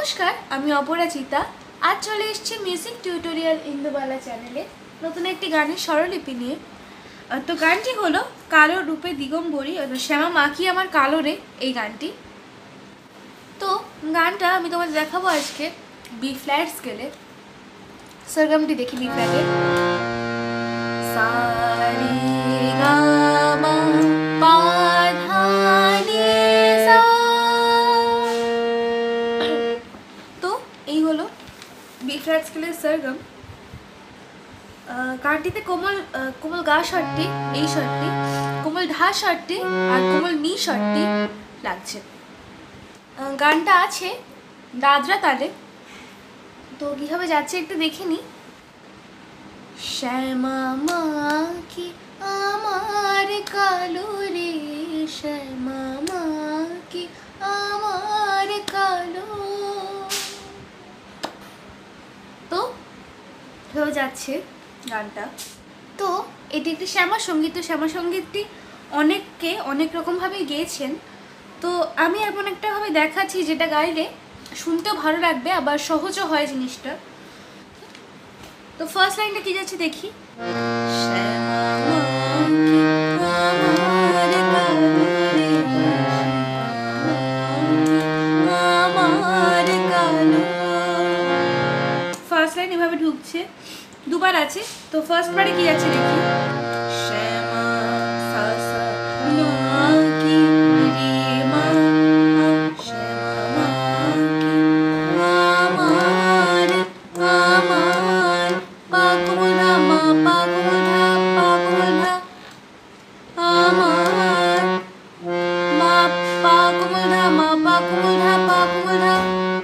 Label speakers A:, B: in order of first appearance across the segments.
A: নমস্কার, আমি অপরাজিতা। আজ চলে এসেছি মিউজিক টিউটোরিয়াল ইন্দুবালা চ্যানেলে নতুন একটি গানের স্বরলিপি নিয়ে। তো গানটি হলো কালো রূপে দিগম্বরী, শ্যামা মা কি আমার কালো রে, এই গানটি। তো গানটা আমি তোমাদের দেখাবো আজকে বি ফ্ল্যাট স্কেলে। সরগমটি দেখি বি ফ্ল্যাটে। সা রে গা মা পা ধা নি সা। তো এই হলো বি ফ্ল্যাট স্কেলের সরগম। গানটিতে কোমল কোমল গা শটটি, এই শটটি, কোমল ধা শটটি আর কোমল নি শটটি লাগছে। গানটা আছে দাদরা তালে। তো কীভাবে যাচ্ছে একটু দেখে নি। শ্যামা মা কি আমার কালো রে, শ্যামা মা কি আমার কালো। তো কীভাবে যাচ্ছে গানটা। তো এটি একটি শ্যামা সঙ্গীত। তো শ্যামা সঙ্গীতটি অনেককে অনেক রকমভাবে গেয়েছেন। তো আমি এমন একটাভাবে দেখাচ্ছি যেটা গাইলে শুনতেও ভালো লাগবে, আবার সহজও হয় জিনিসটা। তো ফার্স্ট লাইনটা কি যাচ্ছে দেখি। ফার্স্ট লাইন এভাবে ঢুকছে, দুবার আছে। তো ফার্স্ট বারে কি যাচ্ছে দেখি। শ্যামা সা সা মা কি রে মা, শ্যামা মা কি আমার পা কোমল ধা মা পা কোমল ধা পা কোমল ধা আমার মা পা কোমল ধা মা পা কোমল ধা পা কোমল ধা।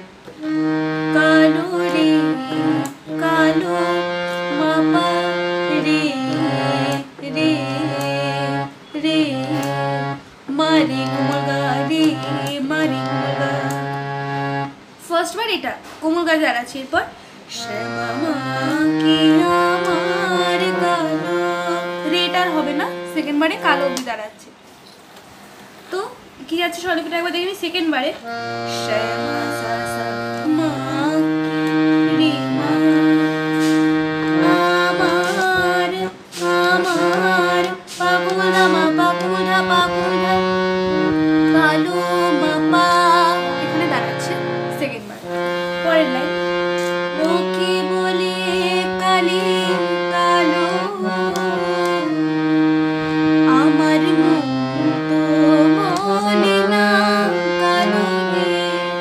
A: কালো রে কালো মা পা রে রে রে মারে কোমল গা রে মারে কোমল গা। ফার্স্ট বার এটা কোমল গা দাঁড়াচ্ছে। এরপর শ্যামা মা কি আমার কালো, রেটার হবে না, সেকেন্ড বারে কালো অবধি দাঁড়াচ্ছে। তো কি যাচ্ছে স্বরলিপিটা একবার দেখবি। সেকেন্ড বারে শ্যামা সা সা মা রে মা আমার আমার পা কোমল ধা মা পা কোমল ধা পা কোমল ধা কালো মা পা, এখানে দাঁড়াচ্ছে সেকেন্ড বার। পরের লাইন লোকে বলে কালি কালো আমার মন তো বলে না কালো রে।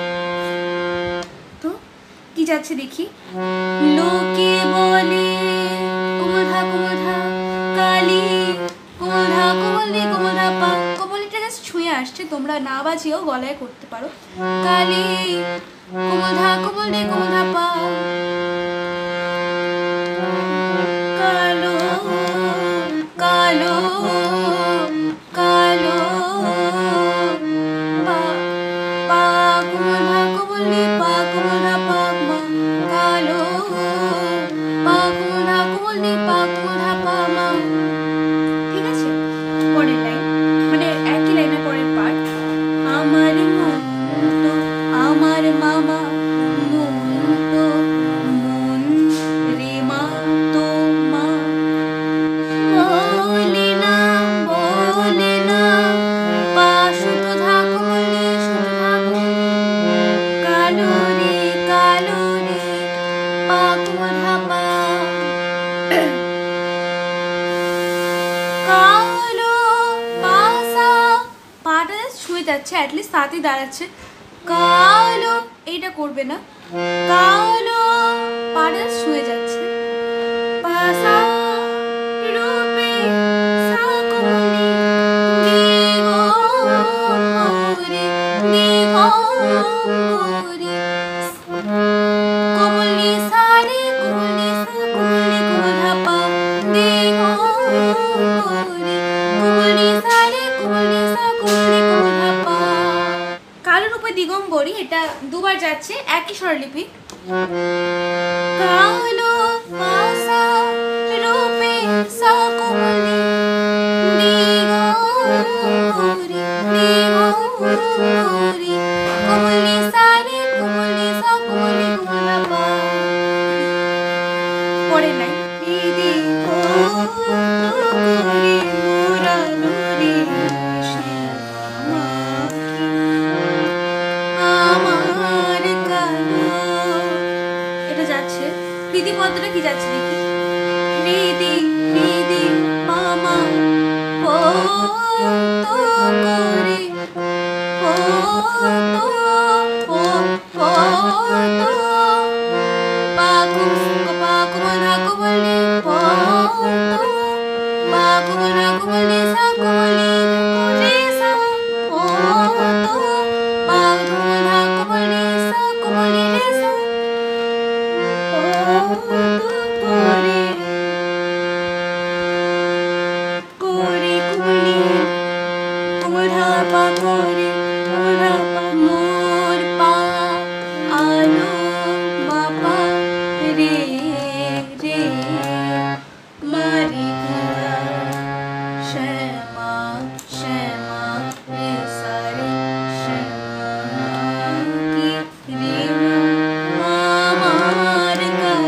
A: তো কি যাচ্ছে দেখি। লোকে বলে কোমল ধা কালি কোমল ধা কোমল রে কোমল ধা পা। কোমলটা জাস্ট ছুঁয়ে আসছে, তোমরা না বাজিয়েও গলায় করতে পারো। কালি কোমল ধা কোমল রে কোমল ধা পা কালো কালো কালো পা পা কোমল ধা কোমল রে পা কোমল ধা পা মা কালো পা কোমল ধা কোমল রে পা কোমল ধা পা মা। ঠিক আছে। পরের লাইন মানে একই লাইনের পরের পার্ট। আমার মন তো আমার মামা মন তো মন রে মা তো মা বলে না পা শুধু ধা কোমল রে শুধু ধা কালো রে পা কোমল ধা পা কালো পা সা। পাটা ছুঁয়ে যাচ্ছে, অ্যাটলিস্ট সাথে দাঁড়াচ্ছে। কালো এইটা করবে না, কালো পাটা ছুঁয়ে যাচ্ছে। পা সা রূপে সা কোমলি দিগম্বরী দিগম্বরী কোমলি সা রে কোমলি সা কোমলি কোমল ধা পা দিগম্বরী কোমলি সা রে কোমলি সা কোমলি কোমল ধা পা। কালো রূপে দিগম্বরী এটা দুবার যাচ্ছে, একই স্বরলিপি। কালো পা সা রূপে সা কোমলি দিগম্বরী দিগম্বরী কোমলি সা রে কোমলি সা করে মোরালো রে শ্যামা আমার কালো। এটা যাচ্ছে প্রীতি পদটা কি যাচ্ছে দেখি, হৃদি হৃদি মামা পত করে পত পত পাকু পাকু মধা কুমলি পত পাকু মধা কুমলি সা কুমলি রে সা পত পাকু মধা কুমলি সা কুমলি রে সা পত করে করে কুমলি কুমল ধাপা করে কুমল ধাপা মোর পা আলো বাপা রে রে মারি গুড়া শ্যামা শ্যামা রে সারে শ্যামা কি রে আমার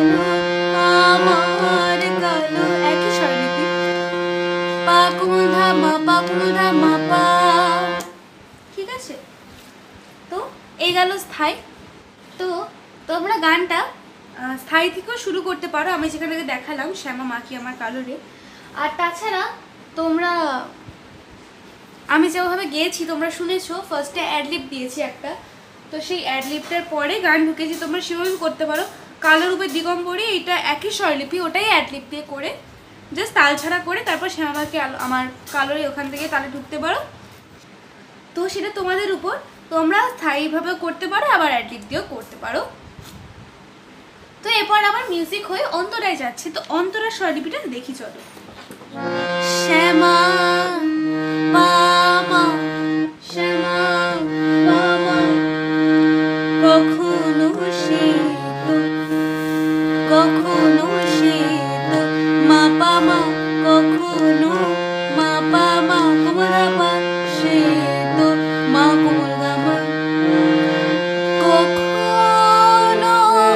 A: কালো একই স্বরলিপি পা কুমুল ধামা পা, ঠিক আছে। তো এই গেল স্থায়ী। তো তোমরা গানটা স্থায়ী থেকেও শুরু করতে পারো, আমি যেখানে দেখালাম শ্যামা মাখি আমার কালো রে। আর তাছাড়া তোমরা আমি যেভাবে গেয়েছি তোমরা শুনেছো, ফার্স্টে অ্যাডলিপ দিয়েছি একটা, তো সেই অ্যাডলিপটার পরে গান ঢুকেছি, তোমরা সেভাবে করতে পারো। কালো রূপের দিগম্বরী এটা একই স্বরলিপি, ওটাই অ্যাডলিপ দিয়ে করে জাস্ট তাল ছাড়া করে তারপর শ্যামা মাখি আমার কালো রে ওখান থেকে তালে ঢুকতে পারো। তো সেটা তোমাদের উপর, তোমরা স্থায়ীভাবেও করতে পারো আবার অ্যাডলিপ দিয়েও করতে পারো। তো এরপর আবার মিউজিক হয়ে অন্তরায় যাচ্ছে, তো অন্তরার স্বরলিপিটা দেখি চলো। শ্যামা পামা শ্যামা পামা কখনো শীত কখনো শীত মা পামা কখনো মা পামা কোমল পা শীত মা কোমল গামা কখনো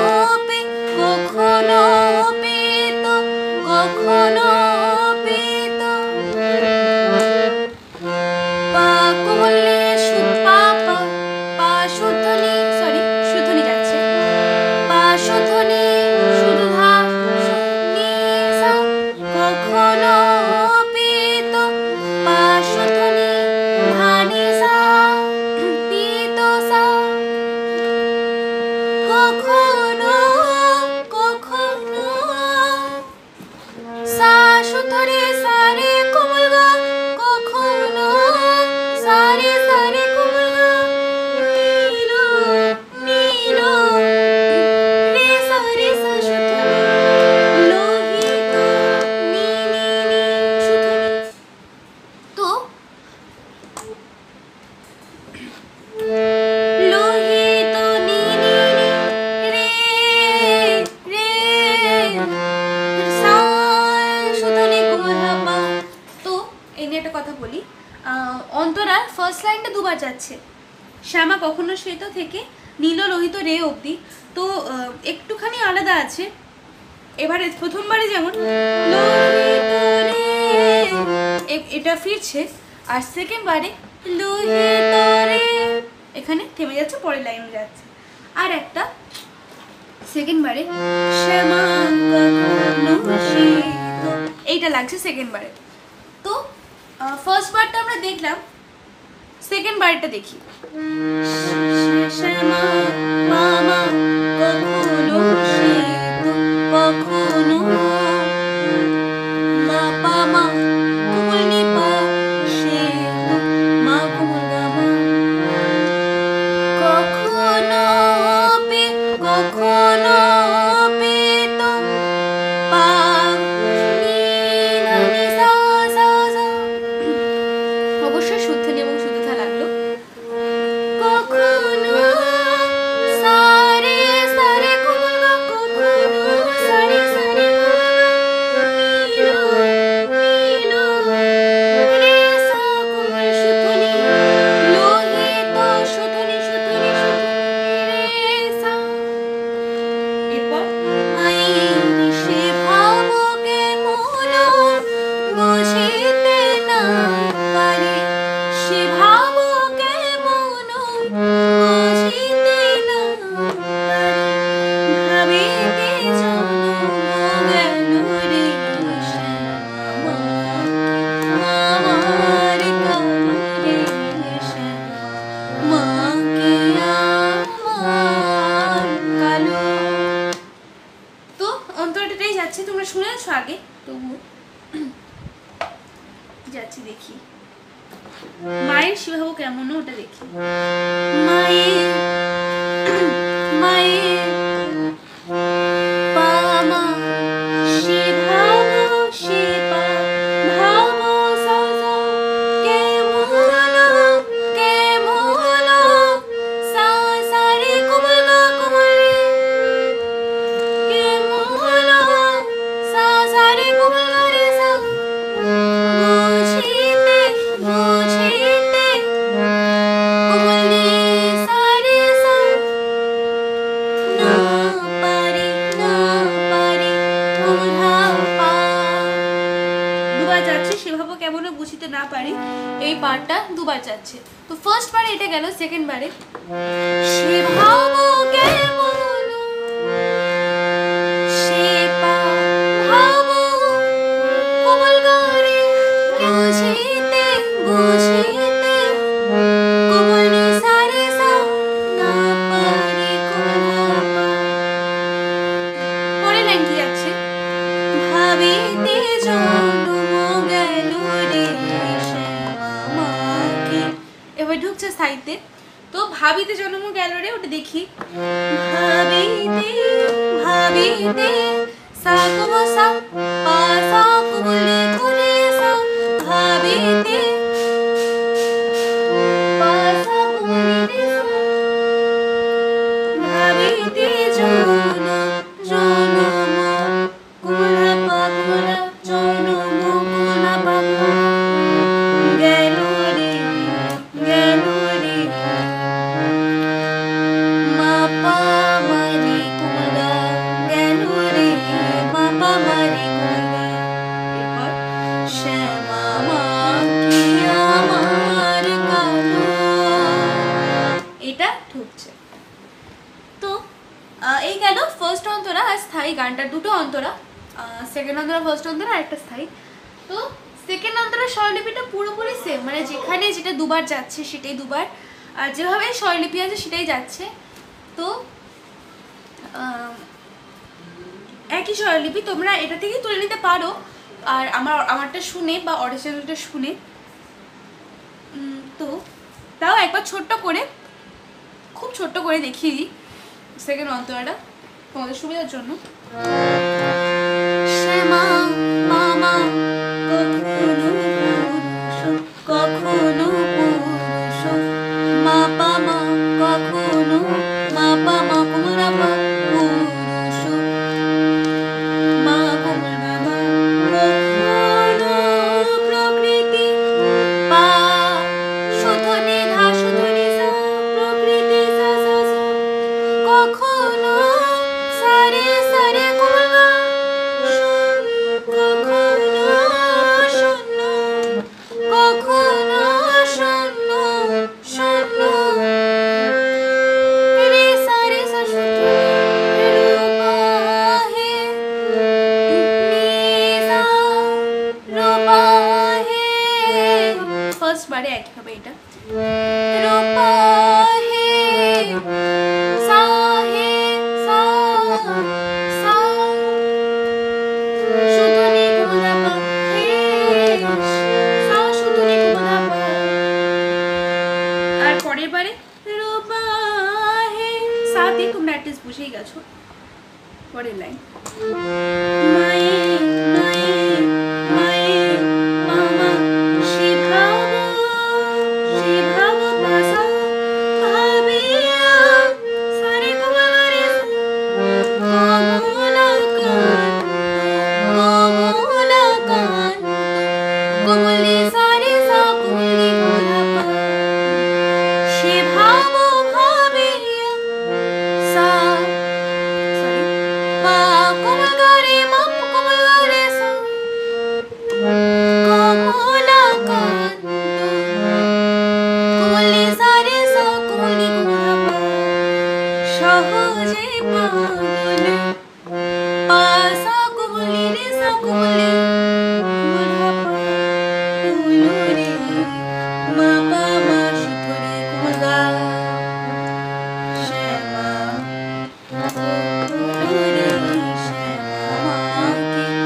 A: পেত কখনো পেত পা কোমলে পা পা পা শুদ্ধনি, সরি শুদ্ধনি যাচ্ছে, পা শুদ্ধনি শুধু ধা নি সা কখনো পেত পা শুদ্ধনি ধানি সা পিত সা কখনো কখনো সা শুদ্ধ রে সা রে কোমল গা কখনো সা রে কোমল গা নীল নীল রে সা শুদ্ধ নি লোহিত নি নি নি শুদ্ধ নি। তো লোহিত নি নি নি রে রে সা শুদ্ধ নি কোমল পা। তো এই নিয়ে একটা কথা বলি, অন্তরার ফার্স্ট লাইনটা দুবার যাচ্ছে, শ্যামা কখনো শ্বেত থেকে নীল লোহিত রে অবধি, তো একটুখানি আলাদা আছে। এবারে প্রথমবারে যেমন লোহিত রে এটা ফিরছে, আর সেকেন্ড বারে লোহিত রে এখানে থেমে যাচ্ছে, পরের লাইনে যাচ্ছে। আর একটা সেকেন্ড বারে শ্যামা কখনো শীত এইটা লাগছে সেকেন্ড বারে। তো ফার্স্ট বারটা আমরা দেখলাম, সেকেন্ড বারটা দেখি। শ্যামা মামা কখনো শীত কখনো মা পামা কোমল নি পা শীত মা কোমল গামা কখনো কখনো পেত পা নি নি সা সা সা, অবশ্যই শুদ্ধ নি এবং শুদ্ধ থা লাগলো। কখনো তোমরা শুনেছো আগে, তবু যাচ্ছি দেখি মায়ের শিভাবো কেমন ওটা দেখি। মায়ের মায়ের পামা শিভাবো শিবা ভাবো সাজা কেমন কেমন সা সা রে কোমল গা কোমল রে কেমন সা সা রে কোমল গা রে সা বুঝিতে বুঝিতে কোমল রে সা রে সা না পারে কোমল পা। দুবার যাচ্ছে সেভাবে কেমন বুঝিতে না পারি, এই পার্টটা দুবার যাচ্ছে। তো ফার্স্ট বারে এটা গেল, সেকেন্ড বারে সেভাবো কেমন সে পা ভাবো কোমল গারে বুঝিতে বুঝিতে কোমল রে সা রে সা না পারে কোমল পা। পরের লাইন কি যাচ্ছে, ভাবিতে জন্ম গেল রে শ্যামাকে। এবার ঢুকছে সাহিত্যে। তো ভাবিতে জন্ম গেল রে, ওটা দেখি। ভাবিতে ভাবিতে সা কোম সা পা সা কোমলে কোরে সা ভাবিতে পা সা কোমলে রে সা ভাবিতে জন্ম কোমলা পা কোমলা জন্ম কোমলা পা গেল রে মা পা মারি কোমলা গেল রে মা পা মারি কোমলা। এরপর শ্যামা মা কি আমার কালো, এটা ঢুকছে। তো এই গেল ফার্স্ট অন্তরা আর স্থায়ী গানটার দুটো অন্তরা, সেকেন্ড অন্তরা ফার্স্ট অন্তরা আর একটা স্থায়ী। তো সেকেন্ড অন্তরা স্বরলিপিটা পুরোপুরি সেম, মানে যেখানে যেটা দুবার যাচ্ছে সেটাই দুবার, আর যেভাবে স্বরলিপি আছে সেটাই যাচ্ছে। তো একই স্বরলিপি তোমরা এটা থেকেই তুলে নিতে পারো, আর আমারটা শুনে বা অরিজিনালটা শুনে। তো তাও একবার ছোট্ট করে, খুব ছোট্ট করে দেখিয়ে দিই সেকেন্ড অন্তরাটা তোমাদের সুবিধার জন্য। শ্যামা মামা কখনো পুরুষ মা পামা কখনো মা পামা কোমরা পা পুরুষ মা কোমরা মা কখনো প্রকৃতি পা শুধনি ধা শুধনি সা প্রকৃতি সা সা সা কখনো সারে সারে কোমরা কখনো শূন্য কখনো শূন্য শূন্য রে সা শুদ্ধ রূপা হে নিসা রূপা হে। ফার্স্ট বারে একই হবে এটা, রূপা হে সা হে সা সা শুদ্ধনি কোমলা পা হে সা শুদ্ধনি কোমলা পা। আর পরের বারে রূপা হে সা দিয়ে তোমরা অ্যাটলিস্ট বুঝেই গেছো। পরের লাইন মায়ে মায়ে মায়ে মামা শিভাবো শিভাবো পাসা ভাবিয়া সারে কোমলারে কোমলা কান কোমলা কান কোমলি সারে সা কোমলি কোমলা পা শিভাবো ভাবিয়া সা সরি পা কোমল গারে মা কোমল গারে সা কোমলা কান কোমলি সারে সা কোমলি কোমলা পা সহজে পাগল পা সা কোমলি রে সা কোমলি কোমলা পা উলু রে মা পা মা শুদ্ধ রে কোমলা শ্যামা উলু রে শ্যামা কি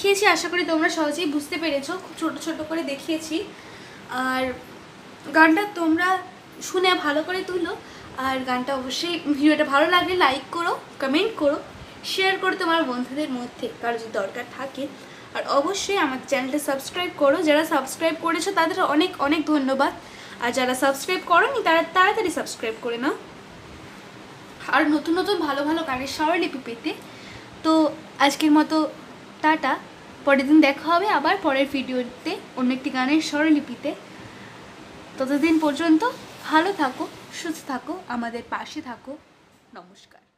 A: দেখিয়েছি, আশা করি তোমরা সহজেই বুঝতে পেরেছো। খুব ছোট ছোট করে দেখিয়েছি। আর গানটা তোমরা শুনে ভালো করে তুলো। আর গানটা অবশ্যই, ভিডিওটা ভালো লাগলে লাইক করো, কমেন্ট করো, শেয়ার করো তোমার বন্ধুদের মধ্যে কারো যদি দরকার থাকে। আর অবশ্যই আমার চ্যানেলটা সাবস্ক্রাইব করো। যারা সাবস্ক্রাইব করেছো তাদের অনেক অনেক ধন্যবাদ। আর যারা সাবস্ক্রাইব করোনি তারা তাড়াতাড়ি সাবস্ক্রাইব করে নাও। আর নতুন নতুন ভালো ভালো গানের স্বরলিপি পেতে তো আজকের মতো টাটা। পরের দিন দেখা হবে আবার পরের ভিডিওতে অন্য একটি গানের স্বরলিপিতে। ততদিন পর্যন্ত ভালো থাকো, সুস্থ থাকো, আমাদের পাশে থাকো। নমস্কার।